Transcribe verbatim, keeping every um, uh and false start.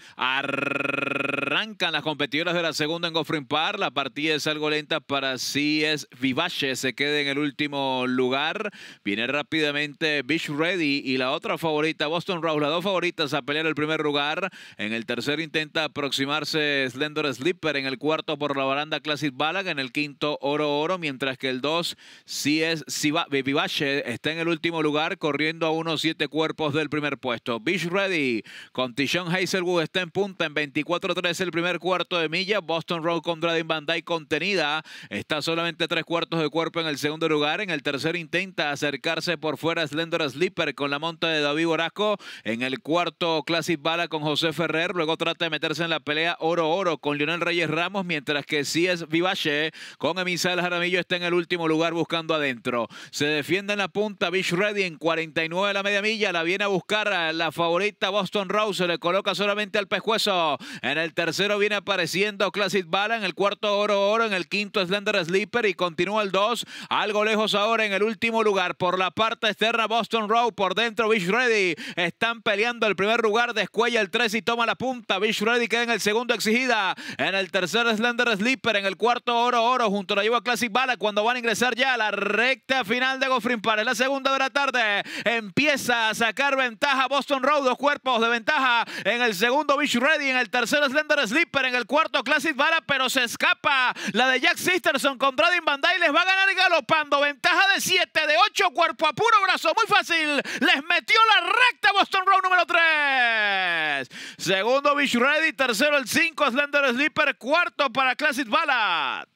Arrancan las competidoras de la segunda en Goffrin Park. La partida es algo lenta para Si es Vivace. Se queda en el último lugar. Viene rápidamente Beach Ready y la otra favorita, Boston Rose. Las dos favoritas a pelear el primer lugar. En el tercer intenta aproximarse Slender Slipper. En el cuarto por la baranda Classic Balag. En el quinto Oro Oro. Mientras que el dos Si es Vivace está en el último lugar, corriendo a unos siete cuerpos del primer puesto. Beach Ready con Tishon Hazelwood está en punta en veinticuatro tres el primer cuarto de milla. Boston Road con Dradin Van Dyke contenida. Está solamente tres cuartos de cuerpo en el segundo lugar. En el tercer intenta acercarse por fuera Slender Slipper con la monta de David Borasco. En el cuarto Classic Bala con José Ferrer. Luego trata de meterse en la pelea Oro Oro con Lionel Reyes Ramos. Mientras que Si es Vivace con Emisael Jaramillo está en el último lugar buscando adentro. Se defiende en la punta Beach Ready en cuarenta y nueve de la media milla. La viene a buscar a la favorita Boston Rose. Se le coloca solamente al pescuezo. En el tercero viene apareciendo Classic Bala. En el cuarto Oro Oro. En el quinto Slender Slipper. Y continúa el dos. Algo lejos ahora en el último lugar. Por la parte externa Boston Rose. Por dentro Beach Ready. Están peleando el primer lugar. Descuella el tres y toma la punta. Beach Ready queda en el segundo exigida. En el tercer Slender Slipper. En el cuarto Oro Oro. Junto a la lleva Classic Bala. Cuando van a ingresar ya a la recta final de Goffrin Park. En la segunda de la tarde. Empieza a sacar ventaja Boston Road. Dos cuerpos de ventaja. En el segundo Beach Ready. En el tercero Slender Slipper. En el cuarto Classic Bala. Pero se escapa la de Jack Sisterson con Dradin Van Dyke. Les va a ganar galopando. Ventaja de siete, de ocho. Cuerpo a puro brazo. Muy fácil. Les metió la recta Boston Road número tres. Segundo Beach Ready. Tercero el cinco Slender Slipper. Cuarto para Classic Bala.